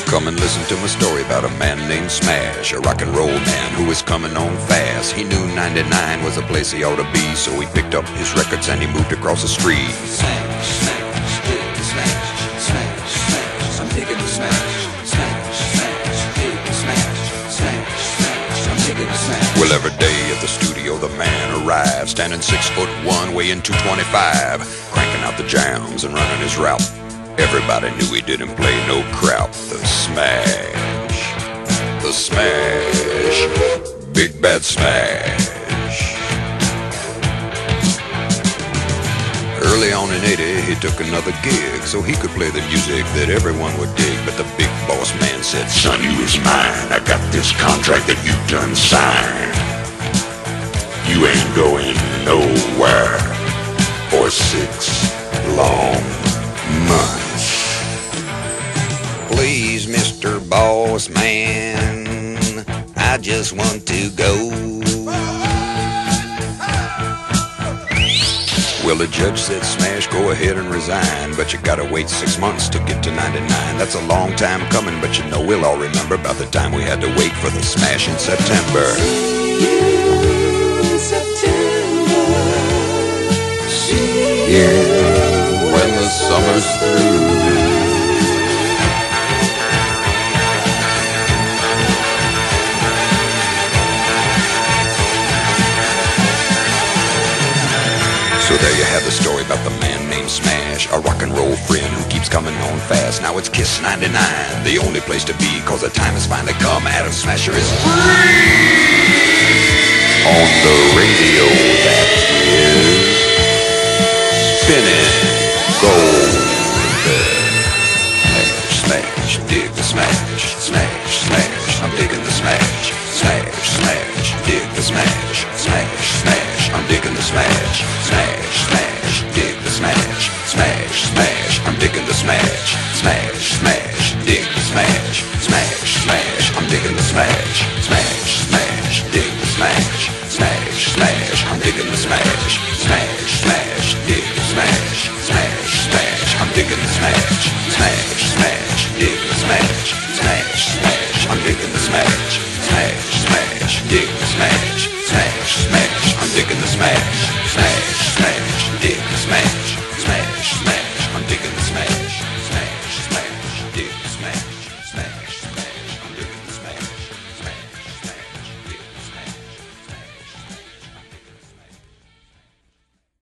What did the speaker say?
Come and listen to my story about a man named Smash, a rock and roll man who was coming on fast. He knew 99 was a place he ought to be, so he picked up his records and he moved across the street. Smash, smash, dig the smash, smash, smash, I'm digging the smash, smash, smash, dig the smash, smash, smash, I'm digging the smash. Well, every day at the studio the man arrived, standing 6'1", weighing 225, cranking out the jams and running his route. Everybody knew he didn't play no crap. The smash, the smash, big bad smash. Early on in 80, he took another gig so he could play the music that everyone would dig. But the big boss man said, "Son, you is mine. I got this contract that you done signed. You ain't going nowhere for 6 long months. Please, Mr. Boss Man, I just want to go." Well, the judge said, "Smash, go ahead and resign, but you gotta wait 6 months to get to 99. That's a long time coming, but you know we'll all remember about the time we had to wait for the smash in September." See you when the summer's through. So there you have the story about the man named Smash, a rock and roll friend who keeps coming on fast. Now it's Kiss 99, the only place to be, cause the time has finally come. Adam Smasher is free on the radio, that is spinning gold. Smash, smash, dig the smash, smash, smash, I'm digging the smash, smash, smash, dig the smash, smash, smash, I'm digging the smash, smash, smash, dig the smash, smash, smash, I'm digging the smash, smash, smash, dig the smash, smash, smash, I'm digging the smash, smash, smash, dig the smash, smash, smash, I'm digging the smash, smash, smash, dig the smash, smash, smash, I'm digging the smash, smash, smash, dig the smash, smash, smash, I'm digging the smash, smash, smash, dig the smash, smash, smash, I'm digging the smash, smash, smash, dig the smash.